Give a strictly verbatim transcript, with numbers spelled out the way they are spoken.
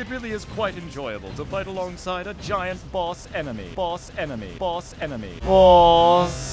It really is quite enjoyable to fight alongside a giant boss enemy. Boss enemy. Boss enemy. Boss.